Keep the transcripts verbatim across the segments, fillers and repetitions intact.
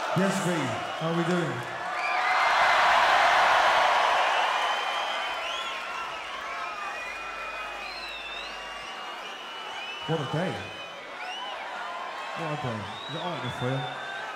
Yes, V, how are we doing? What a day. What a day. Is it alright for you?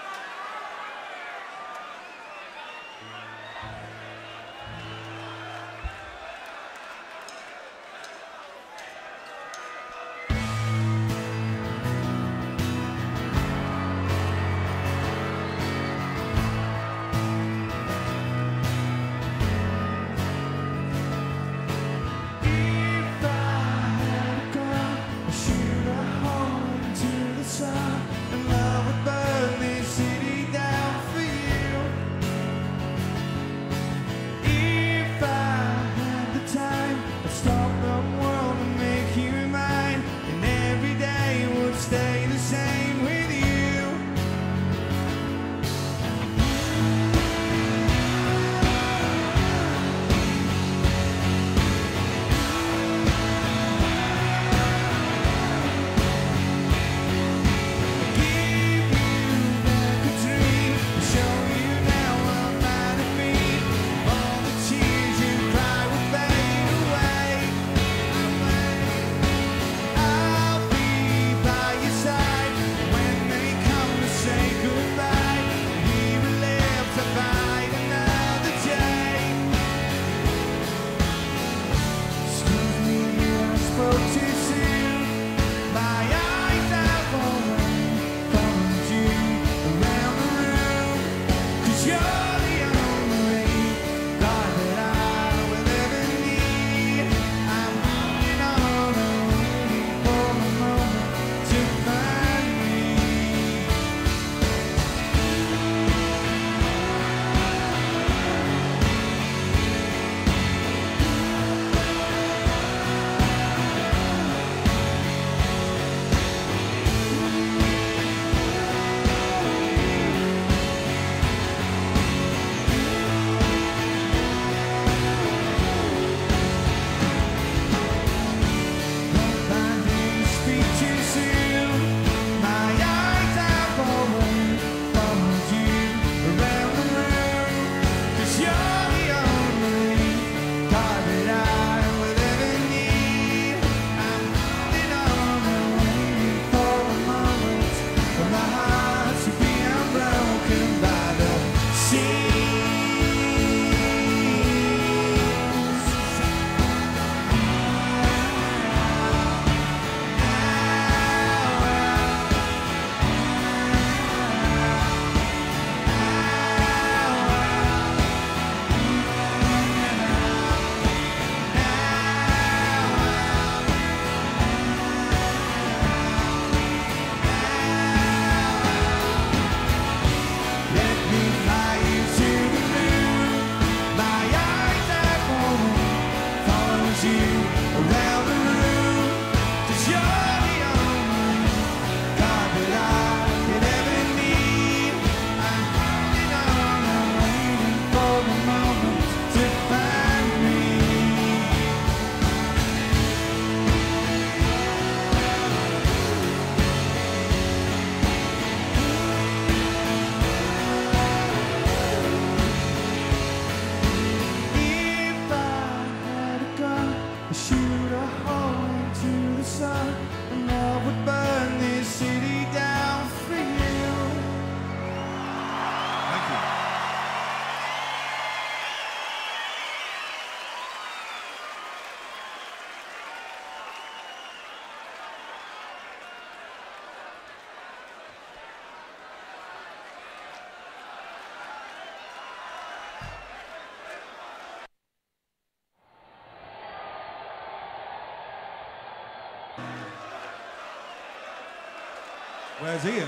Where's Ian?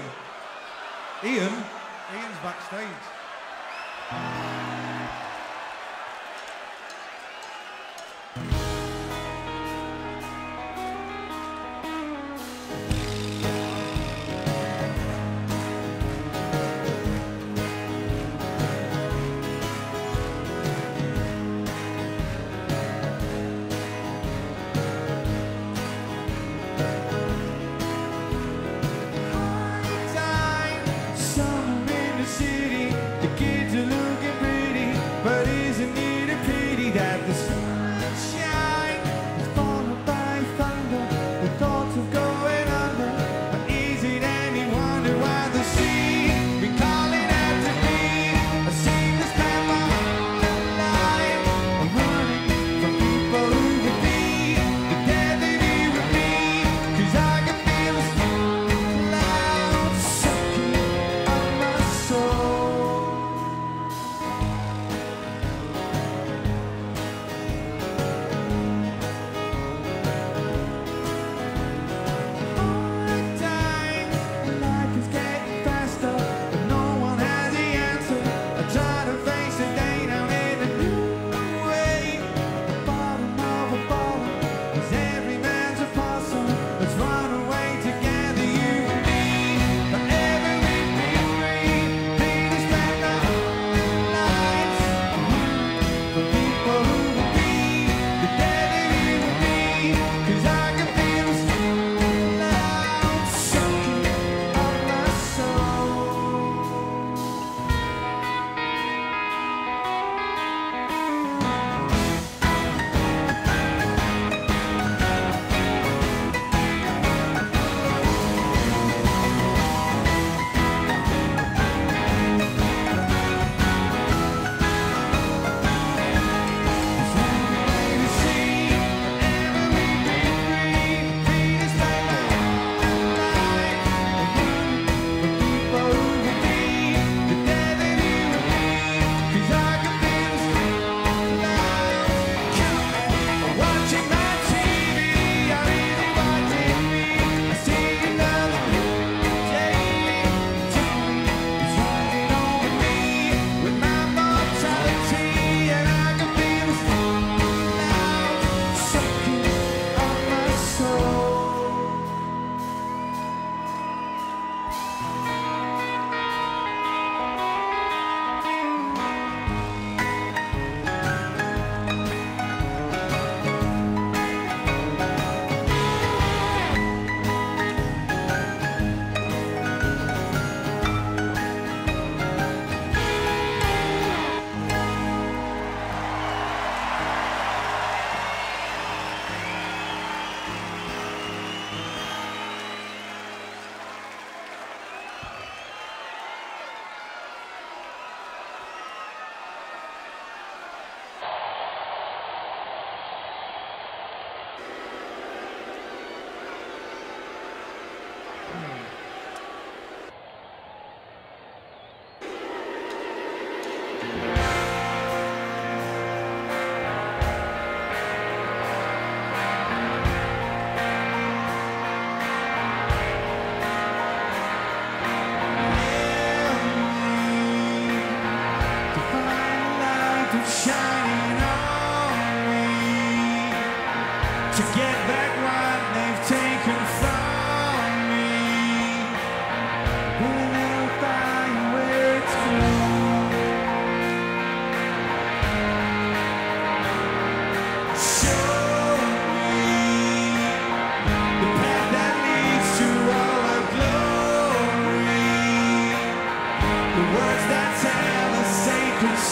Ian? Ian's backstage. Somewhere in the city.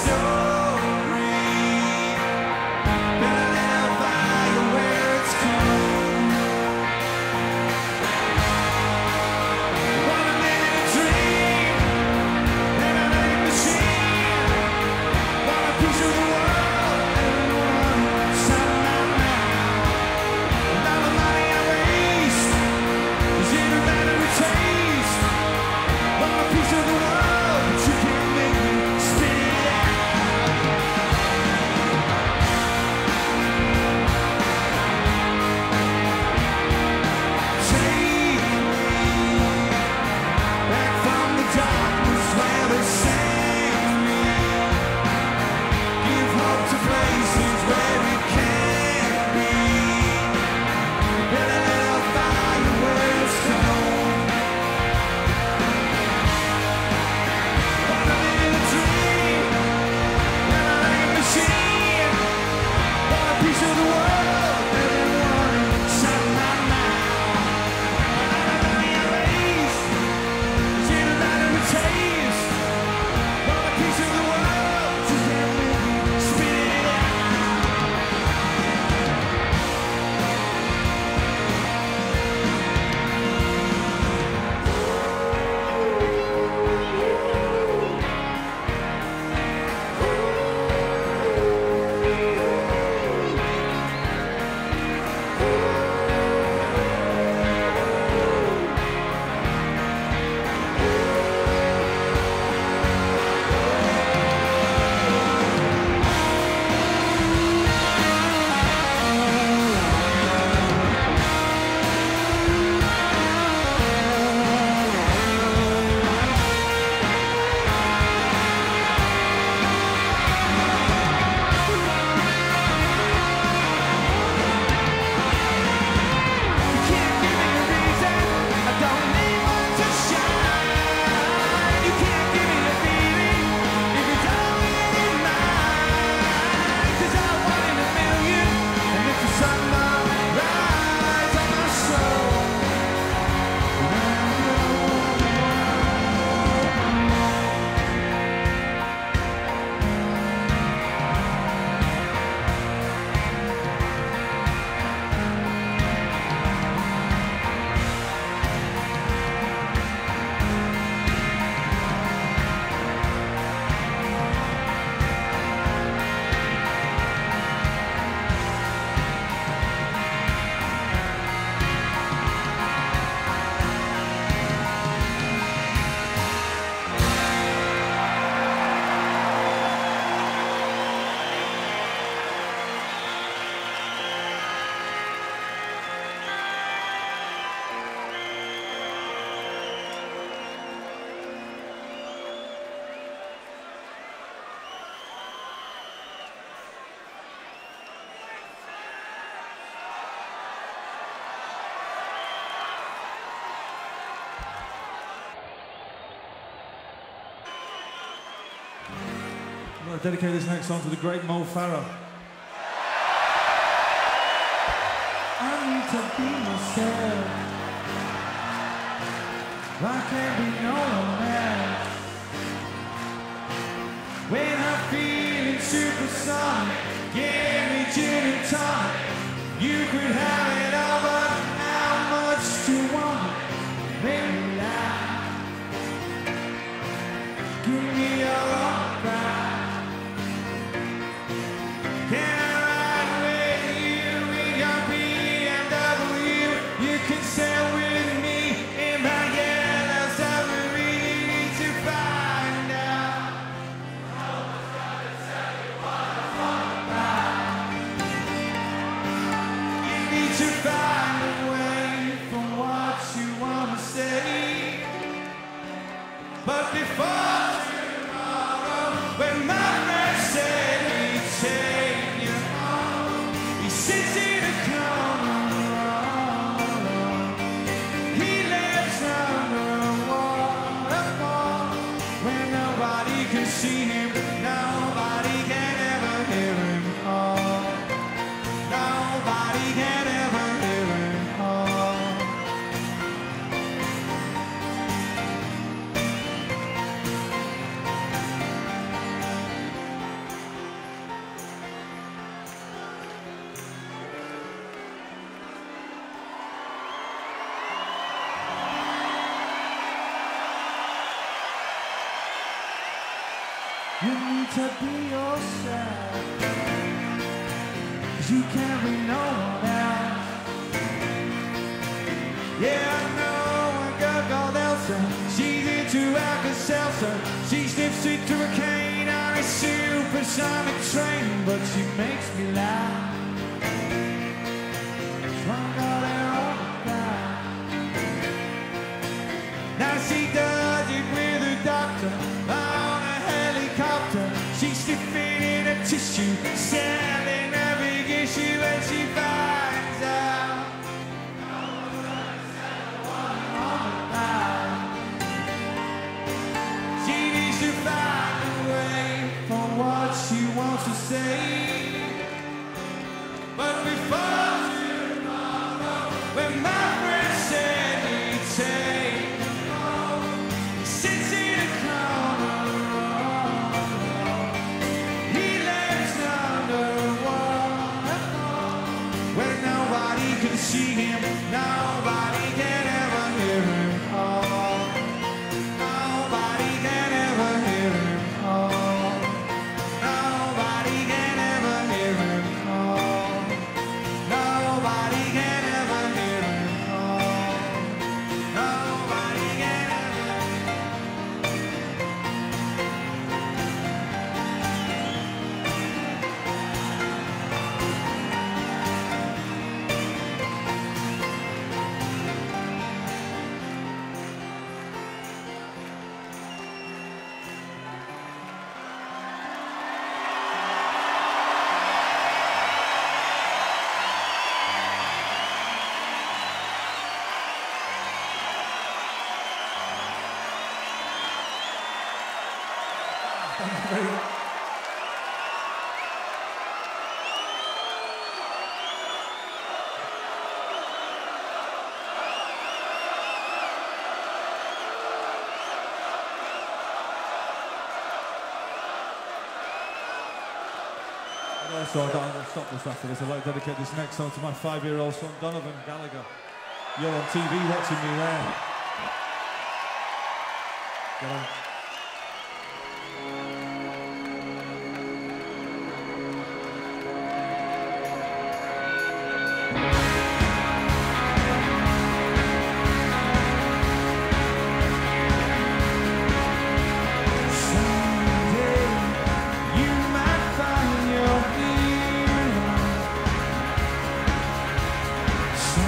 I'm going to dedicate this next song to the great Mo Farah. I need to be myself. I can't be no one else. When I'm feeling supersonic, give me gin and tonic. You could have it all, but how much do you want it? Baby, lie. Give me your all back. Can I ride with you in your B M W? You can sail with me in my yellow submarine. You need to find out. I was gonna tell you what I want about. You need to find a way from what you wanna say. But before tomorrow, when my friend said he'd take you home, he sits in a corner. He lives under a waterfall where nobody can see him, nobody can ever hear him call. Nobody can ever hear him call. You need to be yourself, 'cause you can't be no one else. Yeah, I know a girl called Elsa. She's into Alka-Seltzer. She sniffs it through a cane on a supersonic train, but she makes me laugh. Drunk all there all the time. Now she does it with her doctor on a helicopter. She's sniffing in a tissue, selling her big issue, and she finds out. She needs to find a way for what she wants to say. But before tomorrow, when my friend said he'd take me home, he sits in a corner alone. He lives underwater, where nobody can see him, nobody can ever hear him call. Nobody can ever hear him call. Nobody can ever hear him call. Nobody can ever hear him call. Nobody can ever. Thank you very much. So I've got to stop this after this. I'd like to dedicate this next song to my five-year-old son, Donovan Gallagher. You're on T V watching me there. Get on.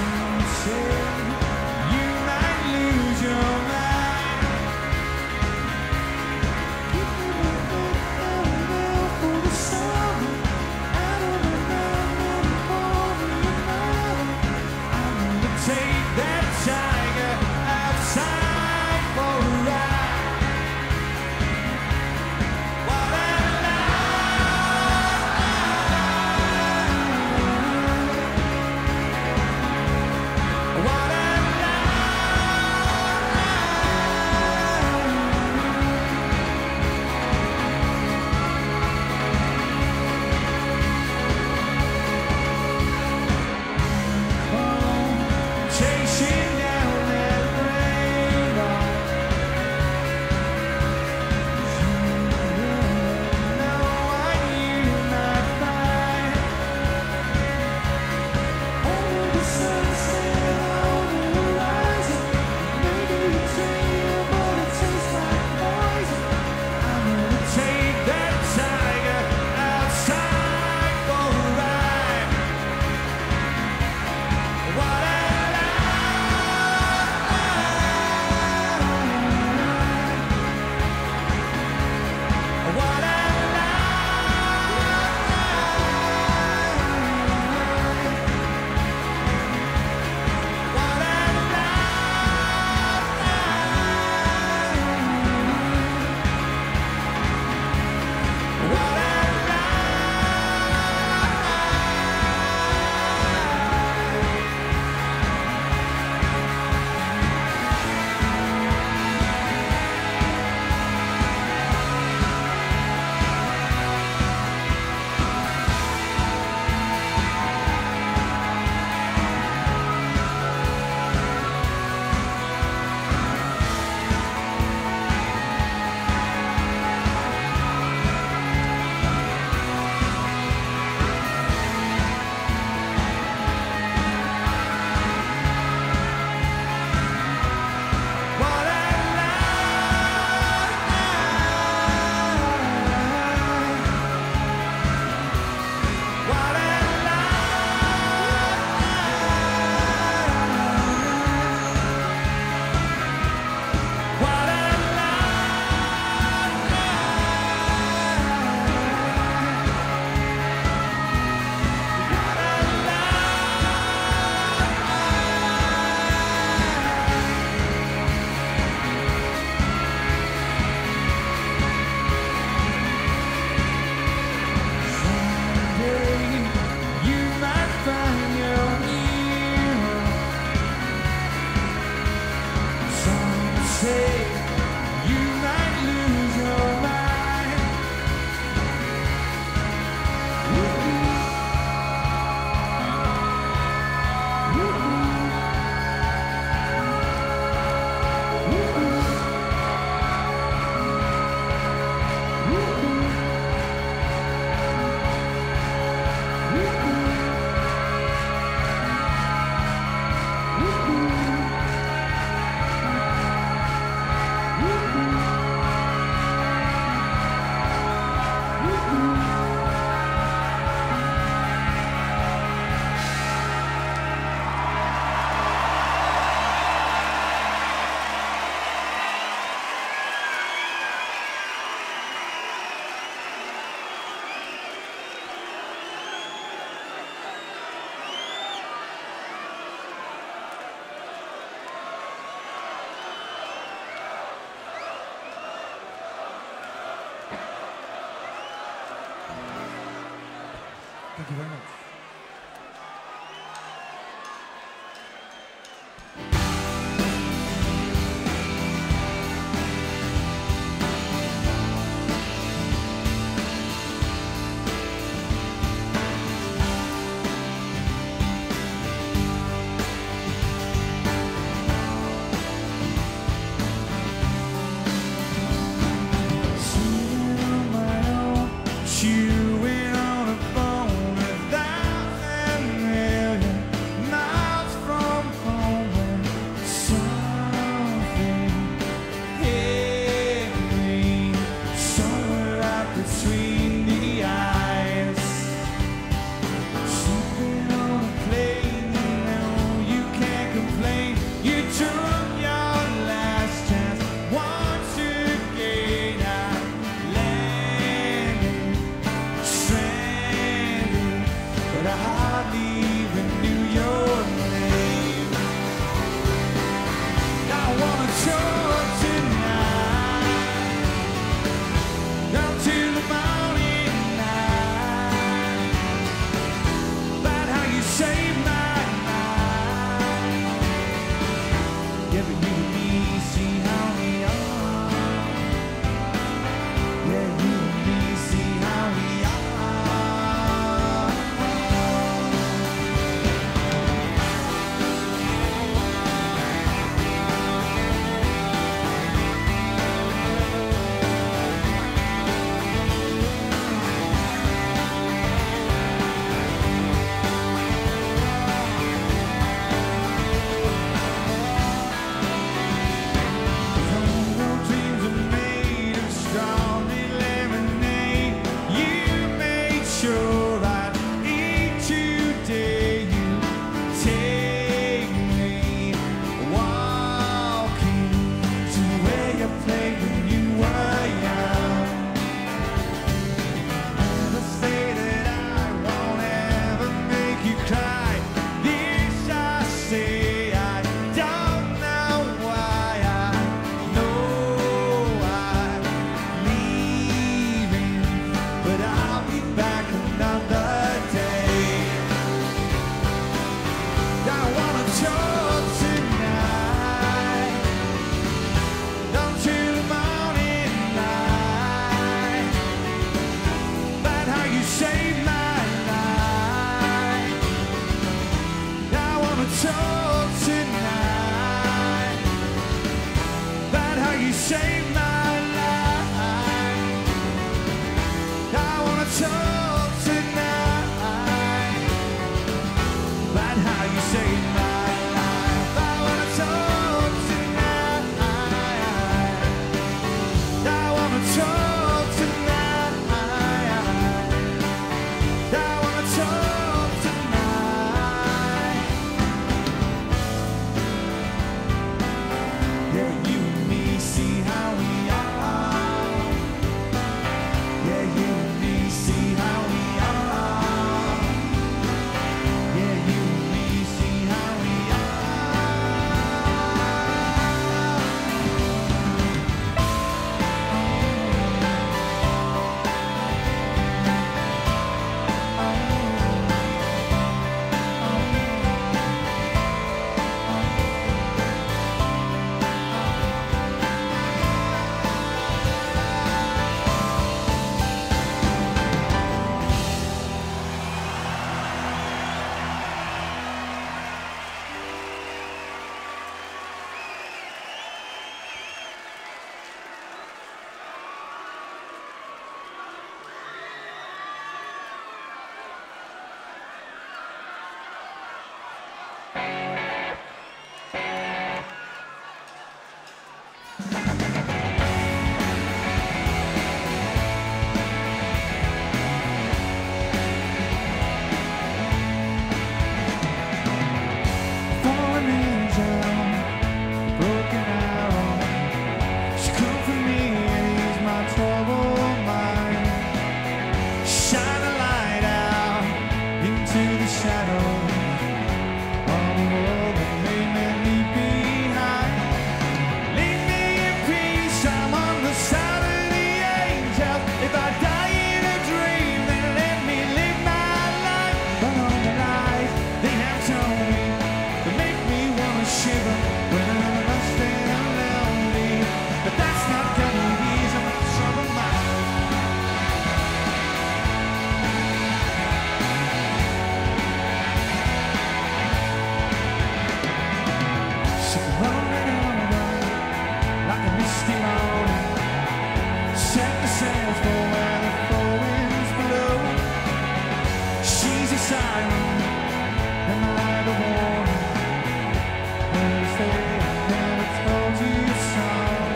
You might lose your mind. say you might lose your mind. Thank you very much. Sitting on my own, chewing on a bone, a thousand million miles from home, and something hit me somewhere out between the eyes. Sleeping on a plane, you know you can't complain. You took your last chance once again. I landed stranded, but I hardly even knew your name. I wanna talk tonight, down to the morning light, about how you saved my life. Yeah, but you and me see how we are. Yeah, you and me see how we are. Your dreams are made of strawberry lemonade. You made sure I'd eat today. You take me walking to where you played when you were young. Never say that I won't ever make you cry. This I say, I don't know why. I know I'm leaving, but I'll be back another day. I wanna talk tonight, down to the morning light, about how you saved my life. I wanna talk tonight, about how you saved my life. I wanna talk tonight, about how you saved my life. I wanna talk tonight. I wanna talk tonight. I wanna talk tonight. Yeah, you and me see how we misty morning. Set the sails for where the four winds blow. She's a siren, am I the warning? They say I never told you so.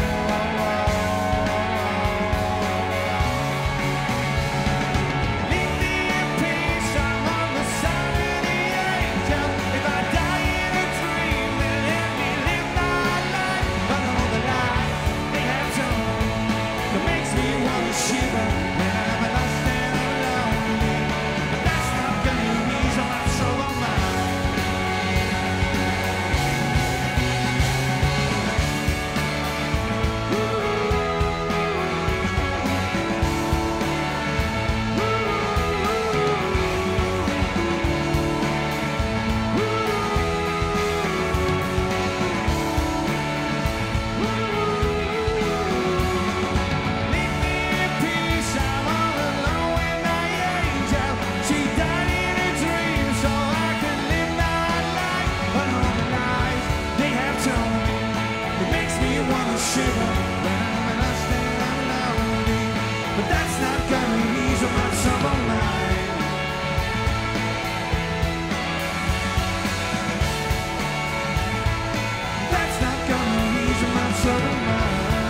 Leave me in peace, I'm on the side of the angel. If I die in a dream, then let me live my life. But all the lies they have told that makes me want to shiver when I'm lost and lonely. But that's not gonna ease on my troubled mind. Leave me in peace, I'm all alone with my angel. She died in a dream so I could live my life. But all the lies they have told me, it makes me wanna shiver when I'm lost and I'm lonely. But that's not gonna ease on my troubled mind. That's not gonna ease on my troubled mind.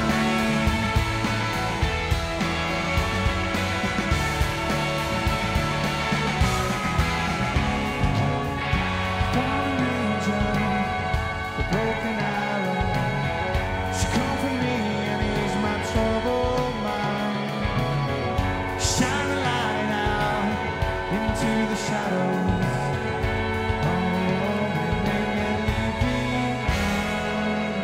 Fallen angel, the broken arrow. She comfort me and ease my troubled mind. Shine the light out into the shadows. Oh, make me leave behind.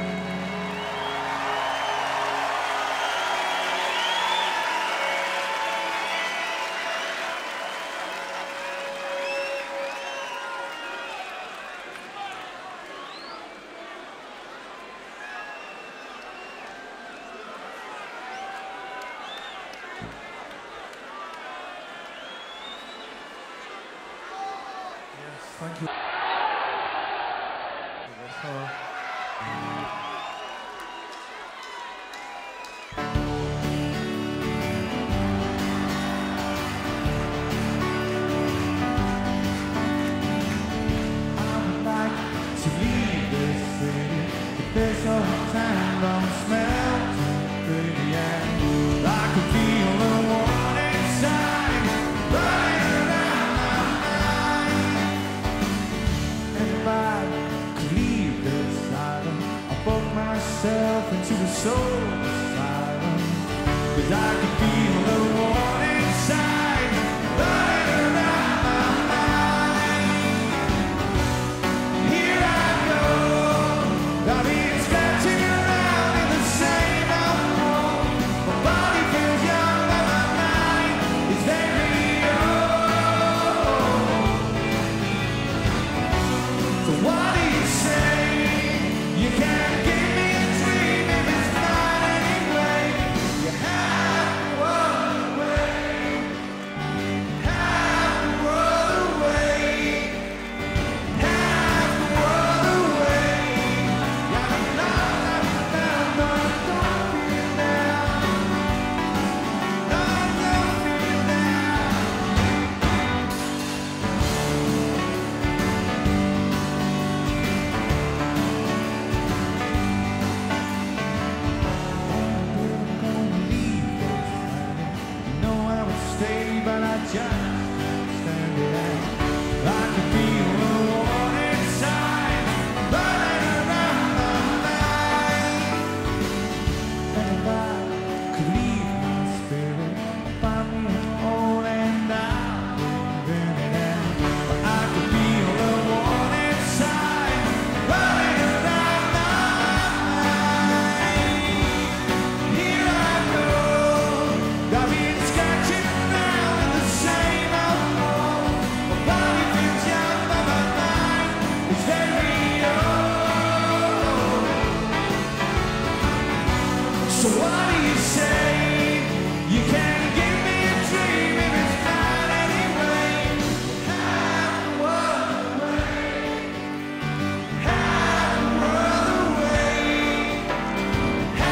Yes, thank you. I would like to leave this city, but there's no time, don't smell too pretty, and I can feel the warning sign running around my mind. And if I could leave this island, I'll book myself into the soul asylum, 'cause I can feel the warning sign running around my mind. Here I go, I've been scratching around in the same old hole. My body feels young, but my mind is very old. So what do you say? You can't give me a dream if it's not anyway. You have to walk away, have to roll away, have to roll away. Yeah, I'm not down, but I don't feel down. No, I don't feel down. You know I would stay, but I just can't stand it. I can feel the warning sign running around my mind. And if I could leave my spirit, find me a hole and I'll live in it. But I can feel the warning sign running around my mind. Here I go, I've been scratching around in the same old hole. My body feels young, but my mind is very old. So what do you say? You can't give me a dream if it's not anyway. Have to walk away, have to roll away,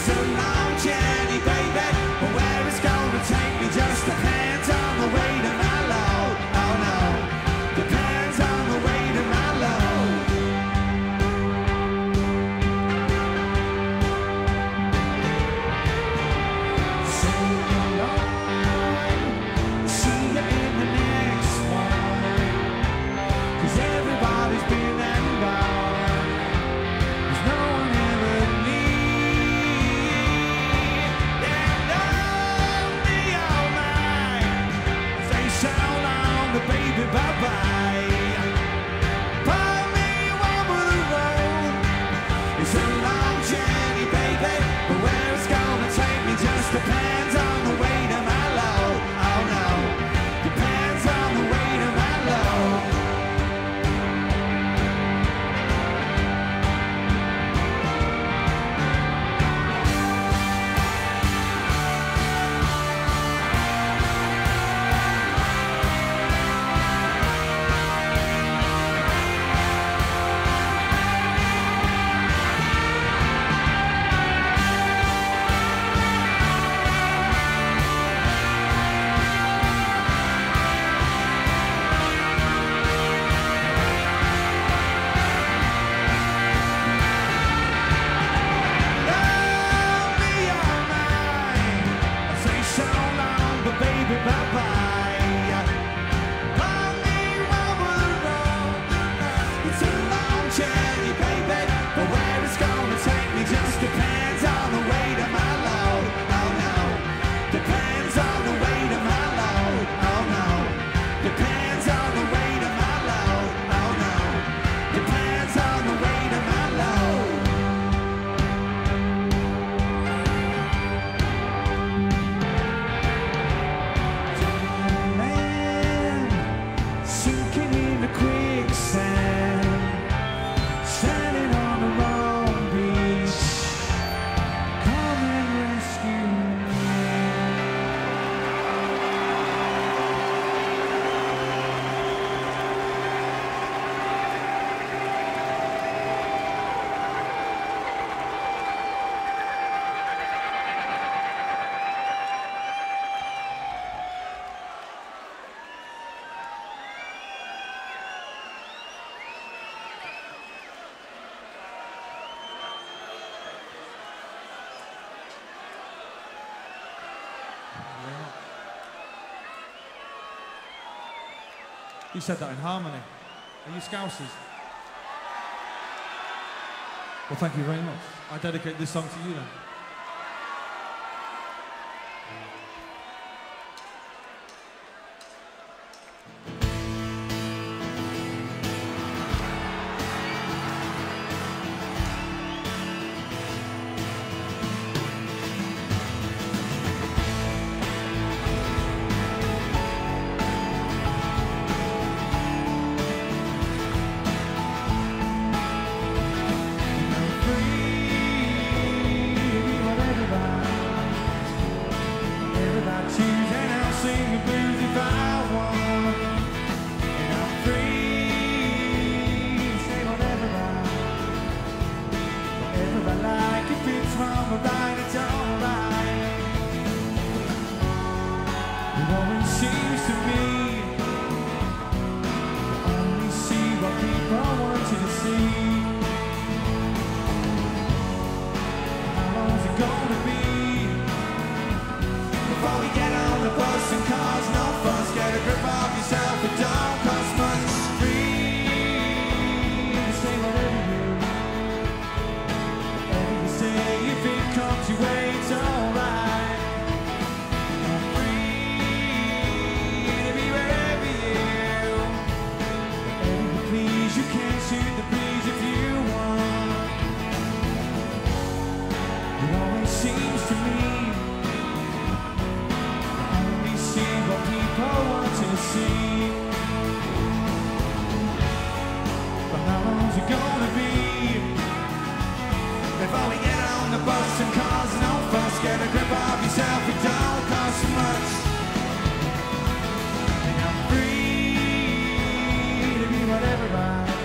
It's a long journey, baby, but where it's gonna take me just depends on the weight of my load. Oh no, depends on the weight of my load. So long, see you in the next one, 'cause everybody's been and gone. There's no one ever near. And I'll be all mine. Say so long, but baby, bye-bye. Pour me one with the road. It's a long journey, baby, but where it's gonna take me just depends on the weight of my load. Oh no, depends on the weight of my load. Love me all mine. I say so long, but baby, bye-bye. Pour me one with the road. It's a long journey, baby, but where it's gonna take me just depends on the weight of my load. Oh no, depends on the weight of my load. Oh no, depends on the weight of my load. Oh no, depends on the weight of my load. Man, sinking in the quicksand, standing on the wrong beach. Come and rescue me. You said that in harmony. Are you Scousers? Well, thank you very much. I dedicate this song to you then.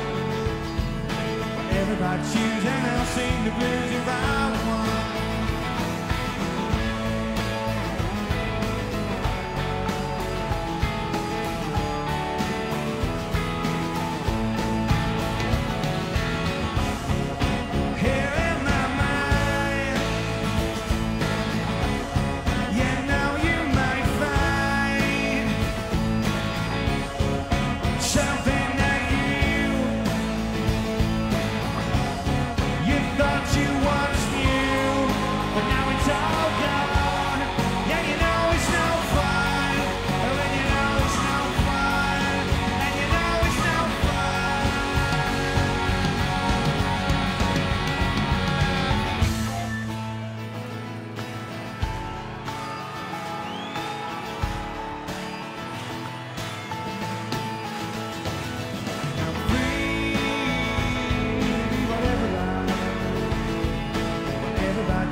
Choose and I'll sing the blues if I want.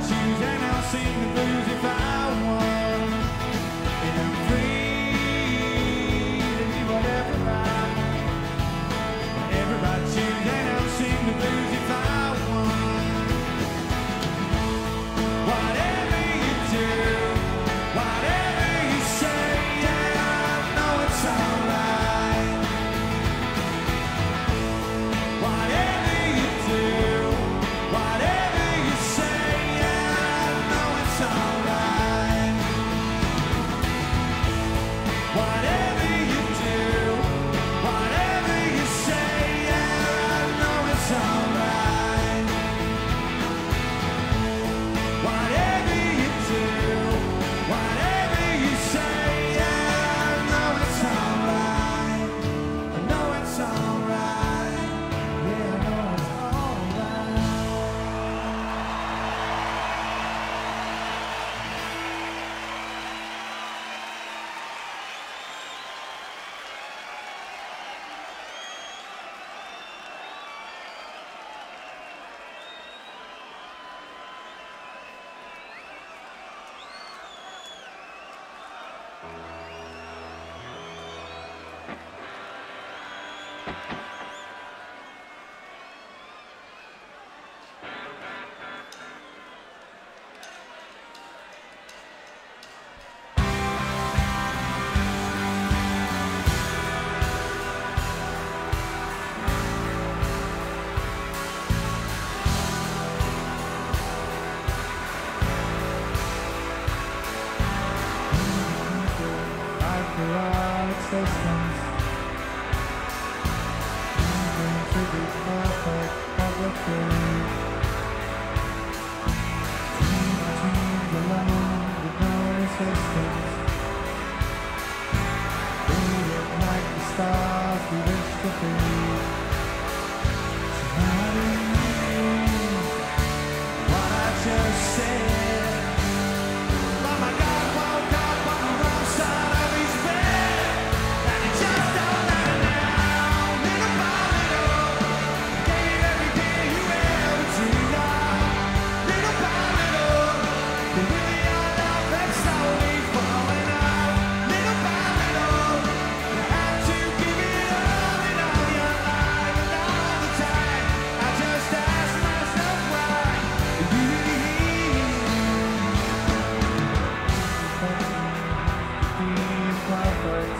choose and I'll sing the blues if I want. And I'm free to do whatever I want. Whatever I choose and I'll sing the blues if I want. Whatever you do, whatever you say, yeah, I know it's alright. Whatever you do, whatever you say, yeah, I know it's alright. Whatever you do, whatever you say, yeah, I know it's alright. Whatever you do, whatever you say, yeah, I know it's alright. I know it's alright. Yeah, I know it's alright. Like the right existence, moving to be perfect publicly. Dream dreams alone with no resistance. Breathing like the stars we wish to be. Surrounding what I just said. Oh my God, woke up on the wrong side of his bed, and he just don't let it down. Little by little, gave everything you ever dreamed of. Little by little, the really our love had slowly falling out. Little by little, you had to give it all in all your life and all the time. I just asked myself why. You perfect.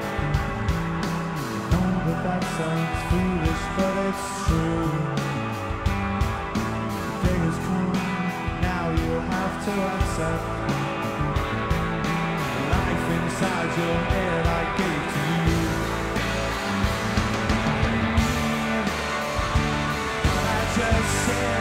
Know that that sounds foolish, but it's true. The day has come, now you'll have to accept the life inside your head I gave to you. What I just said.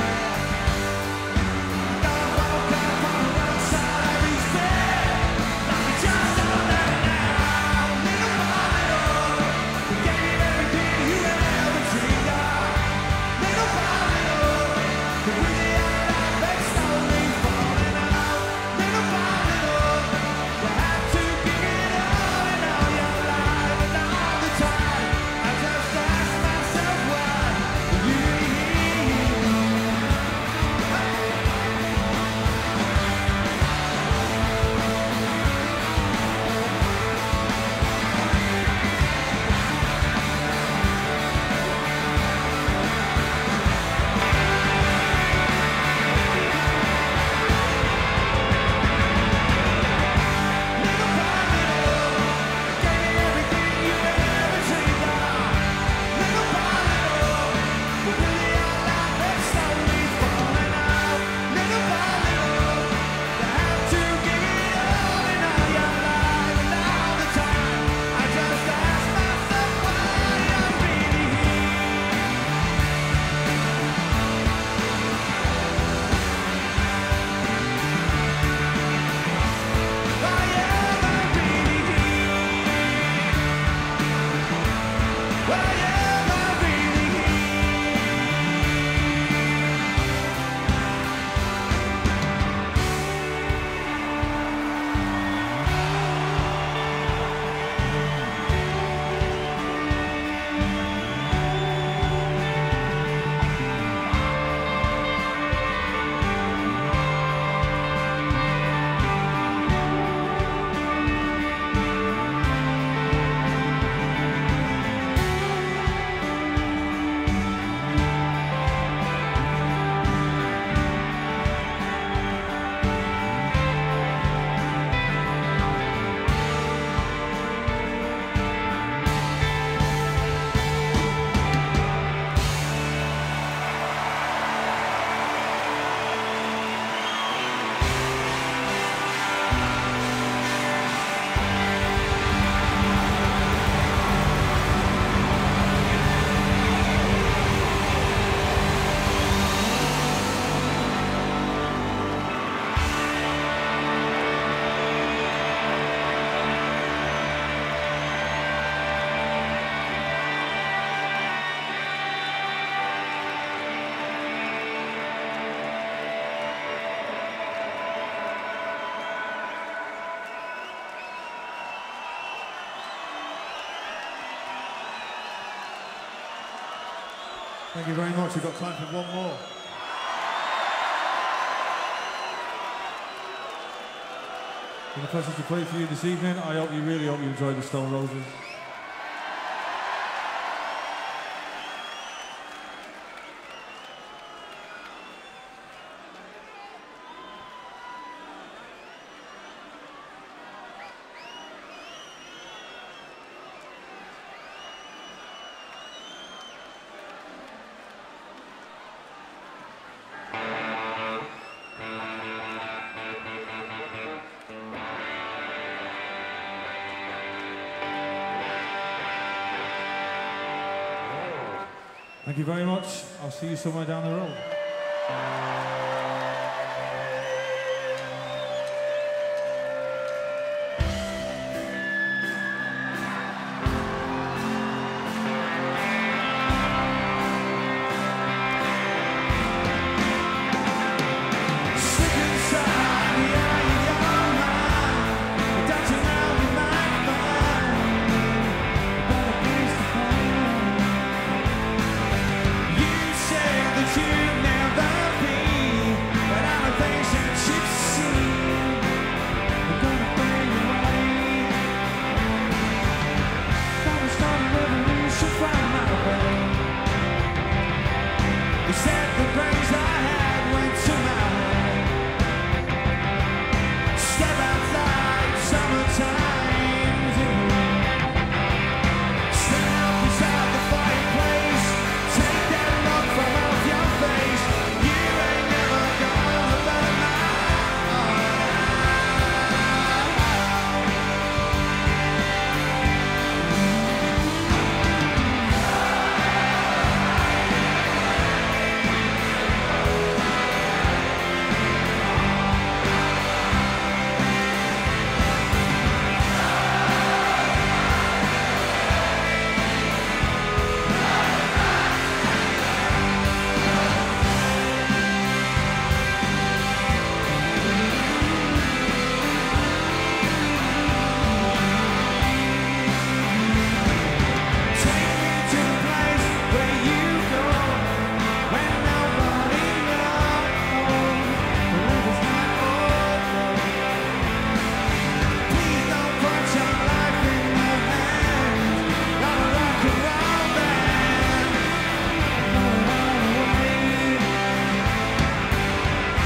God woke up on the wrong side of his bed. Now he just don't let it down. Little by little, he gave everything you ever dreamed of. Little by little, the really our love had slowly fallen out. Little by little, you had to give it all in all your Thank you very much. We've got time for one more. It's been a pleasure to play for you this evening. I hope you really hope you enjoyed the Stone Roses. Thank you very much. I'll see you somewhere down the road.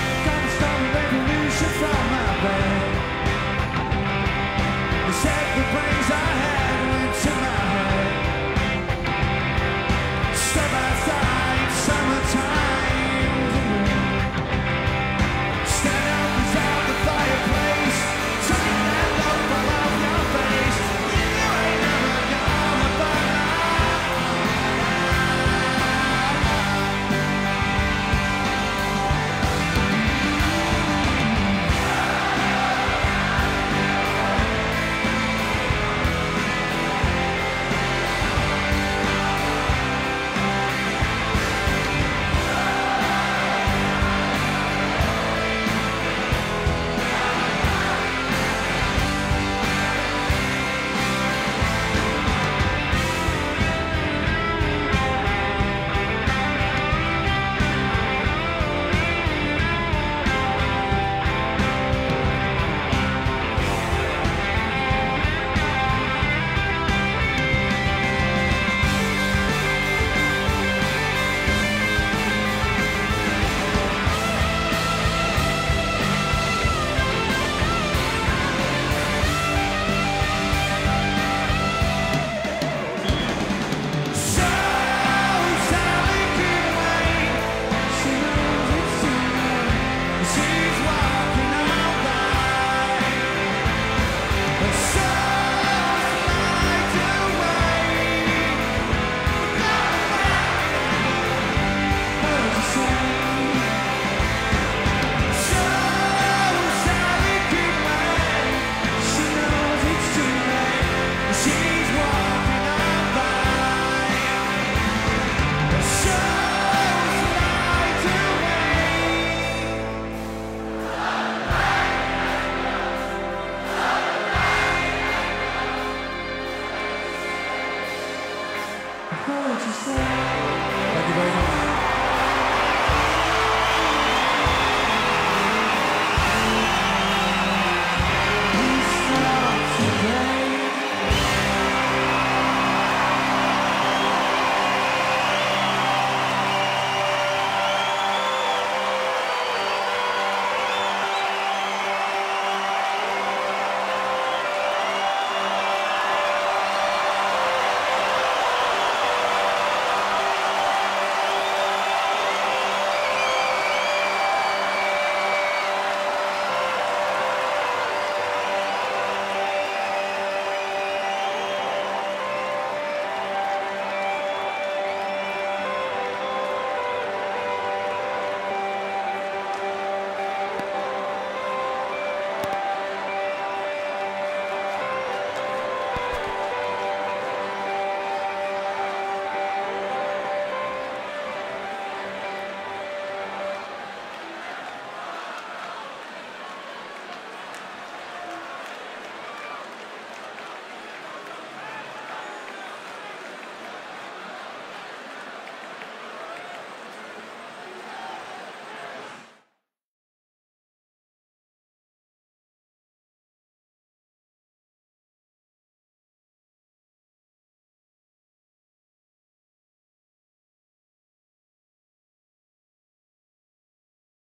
Set the